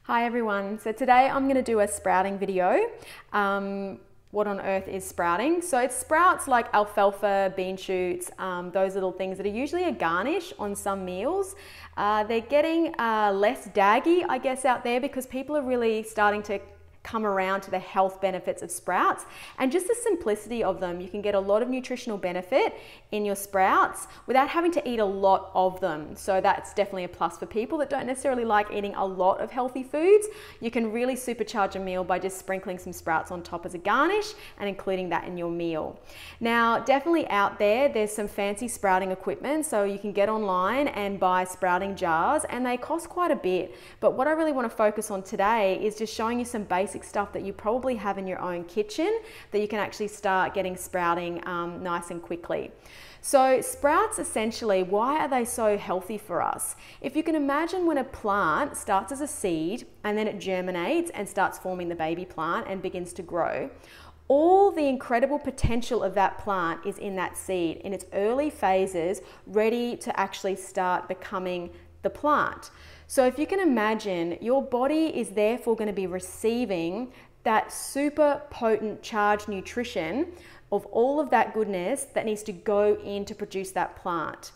Hi everyone, so today I'm going to do a sprouting video. What on earth is sprouting? So it sprouts like alfalfa, bean shoots, those little things that are usually a garnish on some meals. They're getting less daggy, I guess, out there because people are really starting to come around to the health benefits of sprouts and just the simplicity of them. You can get a lot of nutritional benefit in your sprouts without having to eat a lot of them. So that's definitely a plus for people that don't necessarily like eating a lot of healthy foods. You can really supercharge a meal by just sprinkling some sprouts on top as a garnish and including that in your meal. Now, definitely out there's some fancy sprouting equipment. So you can get online and buy sprouting jars and they cost quite a bit. But what I really want to focus on today is just showing you some basic stuff that you probably have in your own kitchen that you can actually start getting sprouting nice and quickly. So sprouts, essentially, why are they so healthy for us? If you can imagine when a plant starts as a seed and then it germinates and starts forming the baby plant and begins to grow, all the incredible potential of that plant is in that seed in its early phases, ready to actually start becoming the plant. So if you can imagine, your body is therefore going to be receiving that super potent charged nutrition of all of that goodness that needs to go in to produce that plant.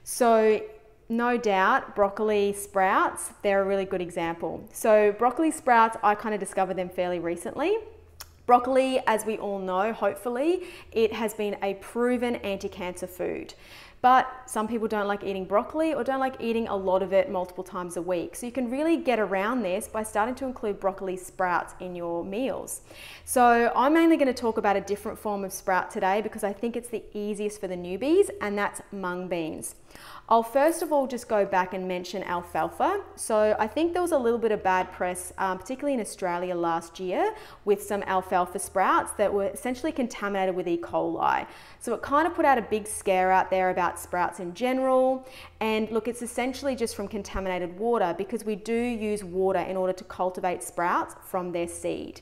So no doubt broccoli sprouts, they're a really good example. So broccoli sprouts, I kind of discovered them fairly recently. Broccoli, as we all know, hopefully, it has been a proven anti-cancer food. But some people don't like eating broccoli or don't like eating a lot of it multiple times a week. So you can really get around this by starting to include broccoli sprouts in your meals. So I'm mainly going to talk about a different form of sprout today because I think it's the easiest for the newbies, and that's mung beans. I'll first of all just go back and mention alfalfa. So I think there was a little bit of bad press, particularly in Australia last year, with some alfalfa sprouts that were essentially contaminated with E. coli. So it kind of put out a big scare out there about sprouts in general. And look, it's essentially just from contaminated water because we do use water in order to cultivate sprouts from their seed.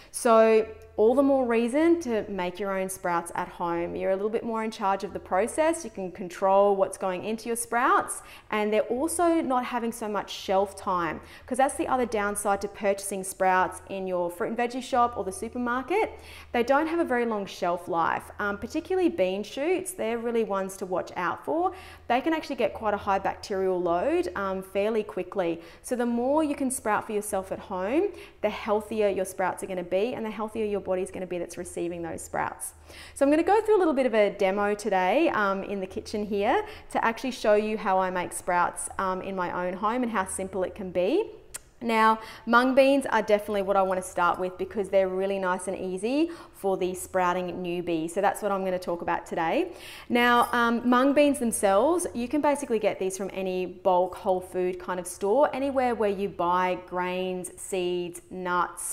So all the more reason to make your own sprouts at home. You're a little bit more in charge of the process. You can control what's going into your sprouts, and they're also not having so much shelf time, because that's the other downside to purchasing sprouts in your fruit and veggie shop or the supermarket. They don't have a very long shelf life, particularly bean shoots. They're really ones to watch out for. They can actually get quite a high bacterial load fairly quickly. So the more you can sprout for yourself at home, the healthier your sprouts are going to be and the healthier your body is going to be that's receiving those sprouts. So I'm going to go through a little bit of a demo today in the kitchen here to actually show you how I make sprouts in my own home and how simple it can be. Now, mung beans are definitely what I want to start with because they're really nice and easy for the sprouting newbie. So that's what I'm going to talk about today. Now, mung beans themselves, you can basically get these from any bulk whole food kind of store, anywhere where you buy grains, seeds, nuts,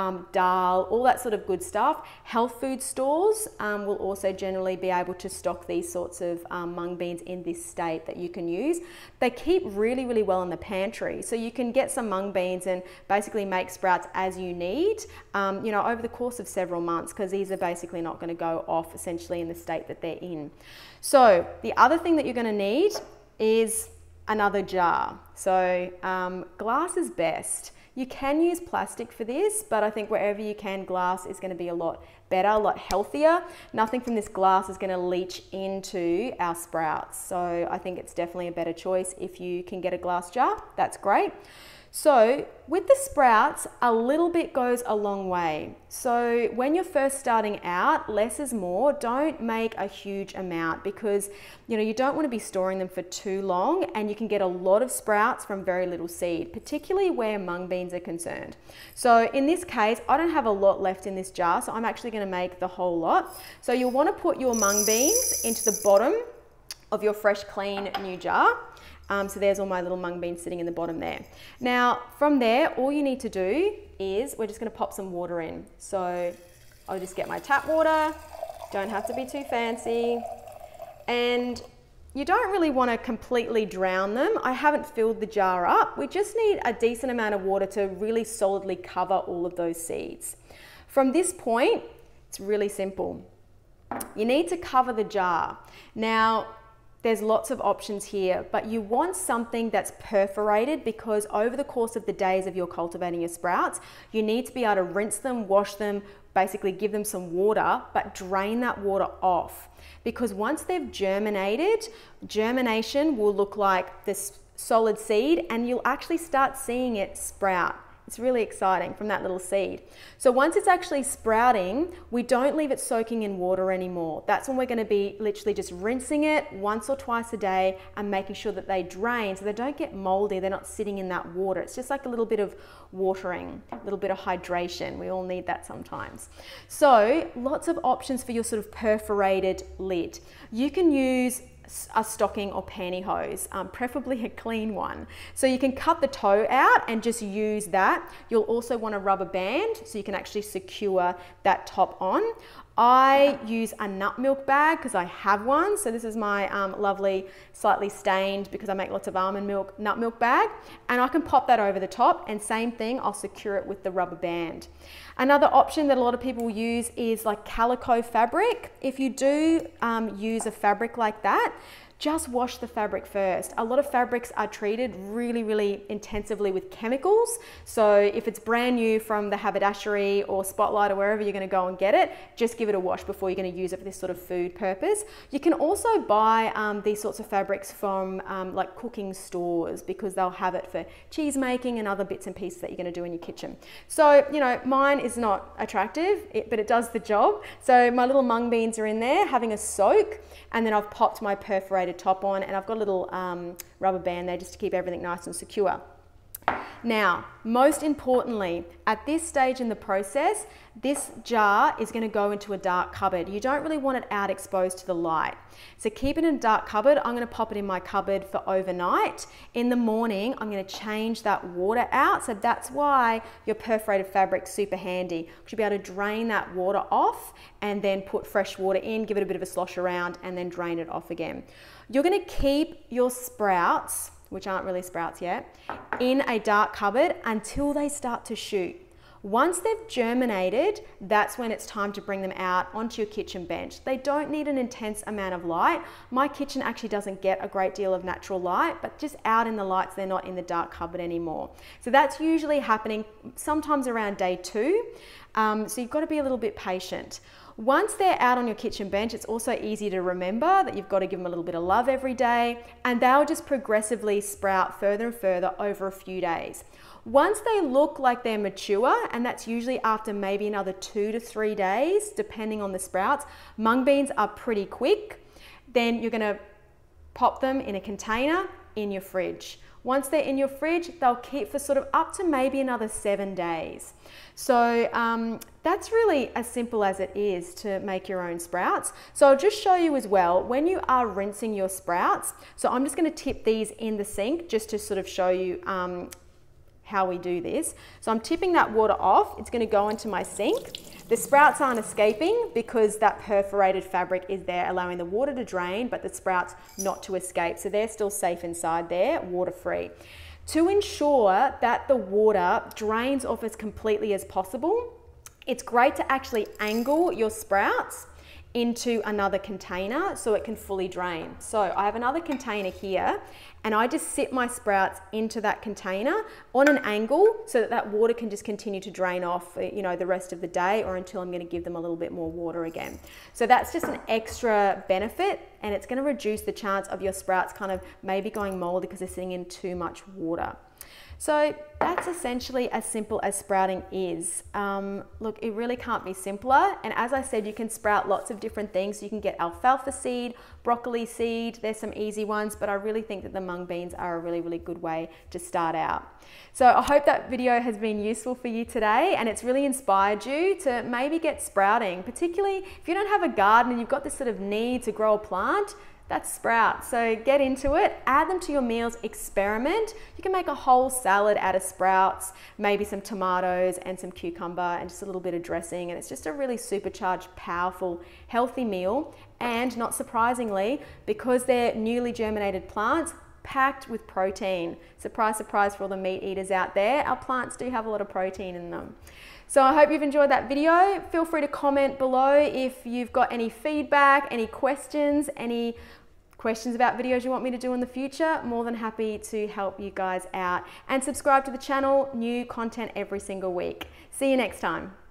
dal, all that sort of good stuff. Health food stores will also generally be able to stock these sorts of mung beans in this state that you can use. They keep really, really well in the pantry. So you can get some mung beans and basically make sprouts as you need, you know, over the course of several months, because these are basically not going to go off essentially in the state that they're in. So the other thing that you're going to need is another jar. So glass is best. You can use plastic for this, but I think wherever you can, glass is going to be a lot better, a lot healthier. Nothing from this glass is going to leach into our sprouts. So I think it's definitely a better choice if you can get a glass jar. That's great. So with the sprouts, a little bit goes a long way. So when you're first starting out, less is more. Don't make a huge amount because, you know, you don't want to be storing them for too long, and you can get a lot of sprouts from very little seed, particularly where mung beans are concerned. So in this case, I don't have a lot left in this jar, so I'm actually going to make the whole lot. So you'll want to put your mung beans into the bottom of your fresh, clean new jar. So there's all my little mung beans sitting in the bottom there. Now from there, all you need to do is we're just going to pop some water in. So I'll just get my tap water, don't have to be too fancy. And you don't really want to completely drown them. I haven't filled the jar up. We just need a decent amount of water to really solidly cover all of those seeds. From this point, it's really simple. You need to cover the jar. Now, there's lots of options here, but you want something that's perforated, because over the course of the days of your cultivating your sprouts, you need to be able to rinse them, wash them, basically give them some water, but drain that water off. Because once they've germinated, germination will look like this solid seed, and you'll actually start seeing it sprout. It's really exciting from that little seed. So once it's actually sprouting, we don't leave it soaking in water anymore. That's when we're going to be literally just rinsing it once or twice a day and making sure that they drain so they don't get moldy. They're not sitting in that water. It's just like a little bit of watering, a little bit of hydration. We all need that sometimes. So lots of options for your sort of perforated lid. You can use a stocking or pantyhose, preferably a clean one. So you can cut the toe out and just use that. You'll also want a rubber band so you can actually secure that top on. I use a nut milk bag because I have one. So this is my lovely, slightly stained, because I make lots of almond milk, nut milk bag. And I can pop that over the top, and same thing, I'll secure it with the rubber band. Another option that a lot of people use is like calico fabric. If you do use a fabric like that, just wash the fabric first. A lot of fabrics are treated really intensively with chemicals. So if it's brand new from the haberdashery or Spotlight or wherever you're going to go and get it, just give it a wash before you're going to use it for this sort of food purpose. You can also buy these sorts of fabrics from like cooking stores, because they'll have it for cheese making and other bits and pieces that you're going to do in your kitchen. So, you know, mine is not attractive, but it does the job. So my little mung beans are in there having a soak, and then I've popped my perforated top on, and I've got a little rubber band there just to keep everything nice and secure. Now, most importantly, at this stage in the process, this jar is going to go into a dark cupboard. You don't really want it out exposed to the light. So keep it in a dark cupboard. I'm going to pop it in my cupboard for overnight. In the morning, I'm going to change that water out. So that's why your perforated fabric's super handy. You'll be able to drain that water off and then put fresh water in, give it a bit of a slosh around, and then drain it off again. You're going to keep your sprouts, which aren't really sprouts yet, in a dark cupboard until they start to shoot. Once they've germinated, that's when it's time to bring them out onto your kitchen bench. They don't need an intense amount of light. My kitchen actually doesn't get a great deal of natural light, but just out in the lights, they're not in the dark cupboard anymore. So that's usually happening sometimes around day 2. So you've got to be a little bit patient. Once they're out on your kitchen bench, it's also easy to remember that you've got to give them a little bit of love every day, and they'll just progressively sprout further and further over a few days. Once they look like they're mature, and that's usually after maybe another 2 to 3 days, depending on the sprouts, mung beans are pretty quick, then you're going to pop them in a container in your fridge. Once they're in your fridge, they'll keep for sort of up to maybe another 7 days. So that's really as simple as it is to make your own sprouts. So I'll just show you as well, when you are rinsing your sprouts, so I'm just going to tip these in the sink just to sort of show you how we do this. So I'm tipping that water off. It's going to go into my sink. The sprouts aren't escaping because that perforated fabric is there allowing the water to drain, but the sprouts not to escape. So they're still safe inside there, water-free. To ensure that the water drains off as completely as possible, it's great to actually angle your sprouts into another container so it can fully drain. So I have another container here, and I just sit my sprouts into that container on an angle so that that water can just continue to drain off, you know, the rest of the day, or until I'm going to give them a little bit more water again. So that's just an extra benefit, and it's going to reduce the chance of your sprouts kind of maybe going moldy because they're sitting in too much water. So that's essentially as simple as sprouting is. Look, it really can't be simpler. And as I said, you can sprout lots of different things. You can get alfalfa seed, broccoli seed. There's some easy ones, but I really think that the mung beans are a really good way to start out. So I hope that video has been useful for you today, and it's really inspired you to maybe get sprouting, particularly if you don't have a garden and you've got this sort of need to grow a plant. That's sprouts. So get into it, add them to your meals, experiment. You can make a whole salad out of sprouts, maybe some tomatoes and some cucumber and just a little bit of dressing, and it's just a really supercharged, powerful, healthy meal. And not surprisingly, because they're newly germinated plants, packed with protein. Surprise, surprise for all the meat eaters out there, our plants do have a lot of protein in them. So I hope you've enjoyed that video. Feel free to comment below if you've got any feedback, any questions questions about videos you want me to do in the future, more than happy to help you guys out. And subscribe to the channel, new content every single week. See you next time.